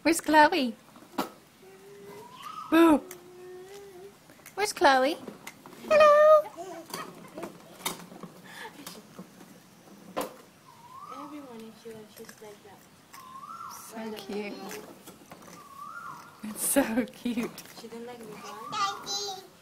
Where's Chloe? Boo! Where's Chloe? Hello! Everyone is sure she's like that. So cute. It's so cute. She didn't like the bun?